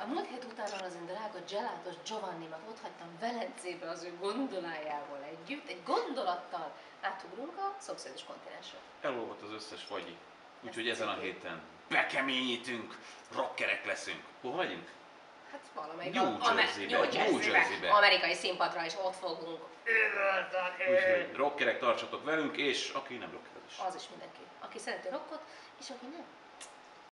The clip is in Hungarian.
A múlt hét után az én drága gelatos Giovannimat ott hagytam Velencébe az ő gondolájával együtt, egy gondolattal átugrunk a szomszédos kontinensre. Elolvadt az összes fagyi. Úgyhogy ezen a héten bekeményítünk, rockerek leszünk. Hova megyünk? Hát valamelyik New Jersey-be. Amerikai színpadra, és ott fogunk üvölteni. Úgyhogy rockerek, tartsatok velünk, és aki nem rocker az is. Az is mindenki. Aki szereti rockot, és aki nem.